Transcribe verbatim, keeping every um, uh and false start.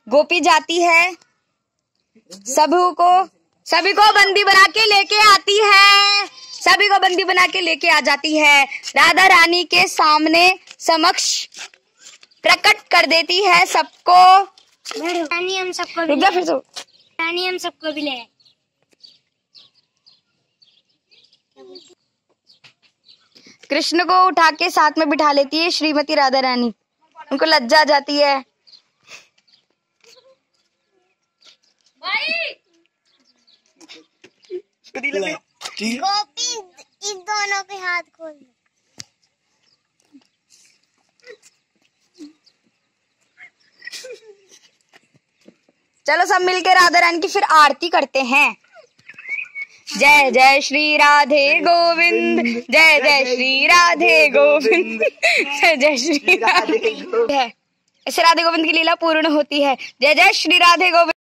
गोपी जाती है, सभी को सभी को बंदी बना के लेके आती है, सभी को बंदी बना के लेके आ जाती है। राधा रानी के सामने समक्ष प्रकट कर देती है सबको। रानी हम सबको भी फिर से रानी हम सबको भी ले। कृष्ण को उठा के साथ में बिठा लेती है श्रीमती राधा रानी। उनको लज्जा आ जाती है। गोपी इन दोनों के हाथ खोल दो। चलो सब मिलकर राधा रानी की फिर आरती करते हैं। जय जय श्री राधे गोविंद, जय जय श्री राधे गोविंद, जय जय श्री राधे गोविंद। ऐसे राधे गोविंद की लीला पूर्ण होती है। जय जय श्री राधे गोविंद।